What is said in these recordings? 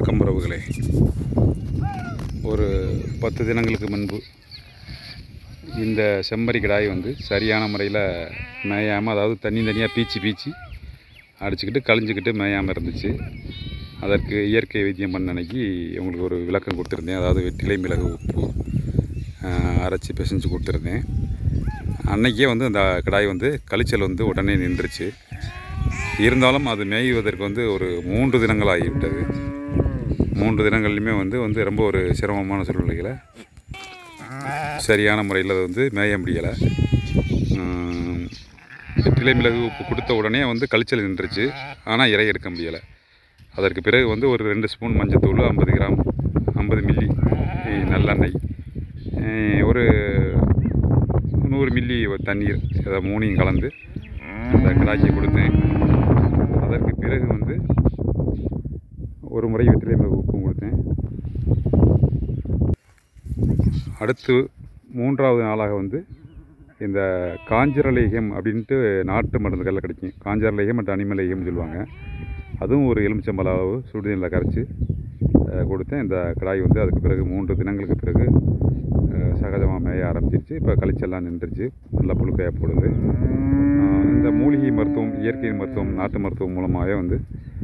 வணக்கம் உறவுகளே. ஒரு 10 தினங்களுக்கு முன்பு இந்த செம்மறி கிடாய் சரியான முறையில் மேயாமல், அதாவது தனியாக பீச்சி அடிச்சுக்கிட்டு கழிஞ்சிக்கிட்டு மேயாமல் இருந்துச்சு. அதற்கு இயற்கை வைத்தியம் பண்ண அன்னைக்கு உங்களுக்கு ஒரு விளக்கம் கொடுத்துருந்தேன். அதாவது வெற்றிலை மிளகு உப்பு அரைச்சி பிசைஞ்சு கொடுத்துருந்தேன். அன்றைக்கே அந்த கிடாய் கழிச்சல் உடனே நின்றுச்சு. இருந்தாலும் அது மேய்வதற்கு ஒரு 3 தினங்கள் ஆகிவிட்டது. 3 தினங்கள்லையுமே ரொம்ப ஒரு சிரமமான சூழ்நிலைகளை சரியான முறையில் அது மேய முடியலை. வெற்றிலை மிளகு உப்பு கொடுத்த உடனே கழிச்சல் நின்றுச்சு. ஆனால் இறை எடுக்க முடியலை. அதற்கு பிறகு ஒரு 2 ஸ்பூன் மஞ்சத்தூள், 50 கிராம் 50 மில்லி நல்லெண்ணெய், ஒரு 100 மில்லி தண்ணீர், அதை 3ஐயும் கலந்து அந்த கிடாய்க்கு கொடுத்தேன். அதற்கு பிறகு ஒரு முறை வெற்றிலை மிளகு உப்பும் கொடுத்தேன். அடுத்து 3வது நாளாக இந்த காஞ்சரலேகம் அப்படின்ட்டு நாட்டு மருந்துகளில் கிடைக்கும். காஞ்சரலேகம் மற்றும் அனிமலேகம்னு சொல்லுவாங்க. அதுவும் ஒரு எலுமிச்சம்பழ அளவு சுடுதண்ணில் கரைச்சி கொடுத்தேன். இந்த கிடாய் அதுக்கு பிறகு 3 தினங்களுக்கு பிறகு சகஜமாக மேய ஆரம்பிச்சிருச்சு. இப்போ கழிச்செல்லாம் நின்றுச்சு, நல்லா புழுக்கையாக போடுது. இந்த மூலிகை மருத்துவம், இயற்கை மருத்துவம், நாட்டு மருத்துவம் மூலமாகவே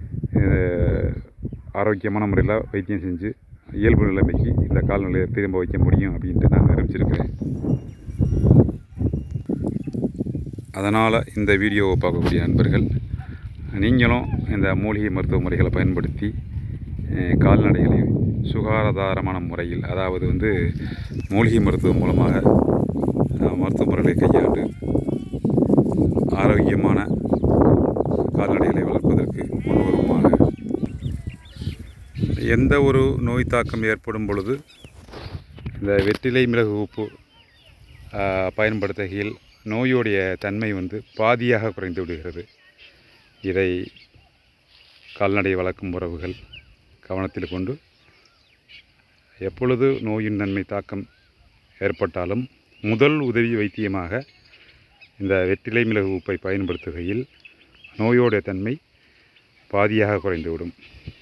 ஆரோக்கியமான முறையில் வைத்தியம் செஞ்சு இயல்பு நிலைமைக்கு இந்த கால்நிலையை திரும்ப வைக்க முடியும் அப்படின்ட்டு நான் நிரூபிச்சிருக்கிறேன். அதனால் இந்த வீடியோவை பார்க்கக்கூடிய நண்பர்கள், நீங்களும் இந்த மூலிகை மருத்துவ முறைகளை பயன்படுத்தி கால்நடைகளை சுகாதாரமான முறையில், அதாவது மூலிகை மருத்துவம் மூலமாக மருத்துவ முறைகளை கையாண்டு ஆரோக்கியமான கால்நடைகளை வளர்ப்பதற்கு முன்வருமாக, எந்த ஒரு நோய் தாக்கம் ஏற்படும் பொழுது இந்த வெற்றிலை மிளகு உப்பு பயன்படுத்துகையில் நோயுடைய தன்மை பாதியாக குறைந்து விடுகிறது. இதை கால்நடை வளர்க்கும் உறவுகள் கவனத்தில் கொண்டு, எப்பொழுது நோயின் நன்மை தாக்கம் ஏற்பட்டாலும் முதல் உதவி வைத்தியமாக இந்த வெற்றிலை மிளகு உப்பை பயன்படுத்துகையில் நோயோடைய தன்மை பாதியாக குறைந்துவிடும்.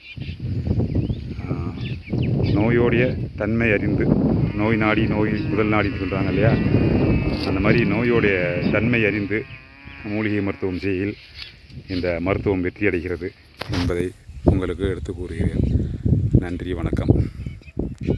நோயோடைய தன்மை அறிந்து, நோய் நாடி நோய் முதல் நாடின்னு சொல்கிறாங்க இல்லையா, அந்த மாதிரி நோயோடைய தன்மை அறிந்து மூலிகை மருத்துவம் செய்கையில் இந்த மருத்துவம் வெற்றியடைகிறது என்பதை உங்களுக்கு எடுத்து கூறுகிறேன். நன்றி, வணக்கம்.